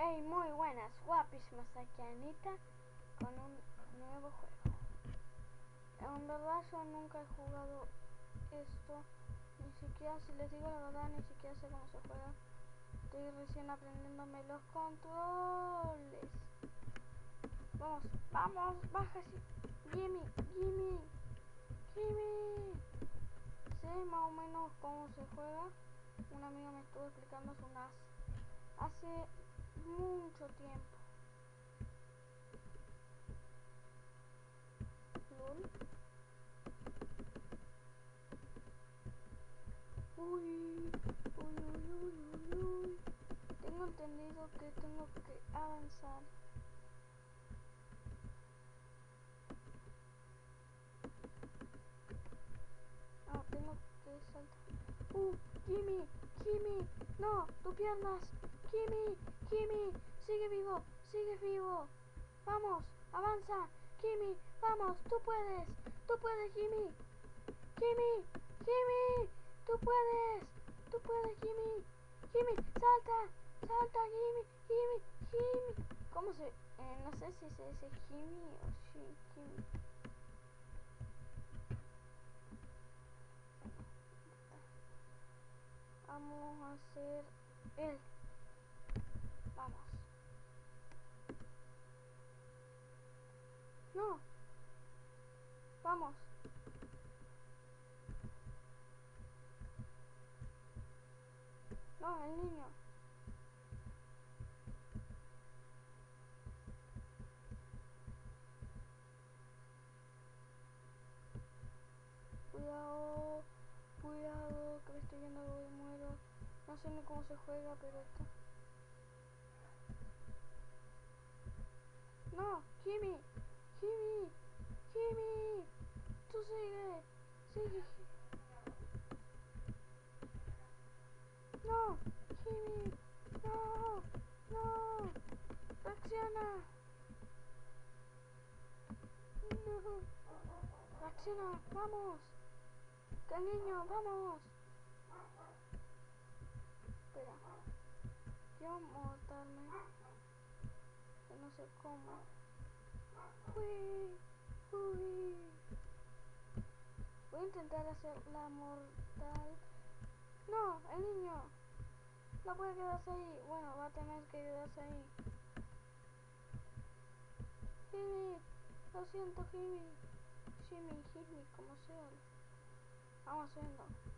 Hey, muy buenas, guapísimas, aquí Anita con un nuevo juego. En verdad yo nunca he jugado esto, ni siquiera, si les digo la verdad, ni siquiera sé cómo se juega. Estoy recién aprendiéndome los controles. Vamos, vamos, baja así. Gimme, gimme, gimme. Sé más o menos cómo se juega. Un amigo me estuvo explicando hace mucho tiempo. LOL. Uy. Tengo entendido que tengo que avanzar. No, tengo que saltar. Gimme, no, tus piernas. Gimme, sigue vivo. Vamos, avanza, Gimme, vamos, tú puedes, Gimme, tú puedes, Gimme, salta, Gimme. ¿Cómo se? No sé si se dice Gimme o Gimme. Vamos a hacer el. Vamos. No. Vamos. No, el niño. Cuidado, que me estoy yendo y muero. No sé ni cómo se juega, pero esto. No, Gimme. Tú sigue. No, Gimme. No. Reacciona. No. Reacciona, vamos. Que el niño, vamos. Espera. Quiero montarme. Que no sé cómo. Uy. Voy a intentar hacer la mortal. No, el niño. No puede quedarse ahí. Bueno, va a tener que quedarse ahí. Gimme. Lo siento, Gimme, como sea. Vamos subiendo.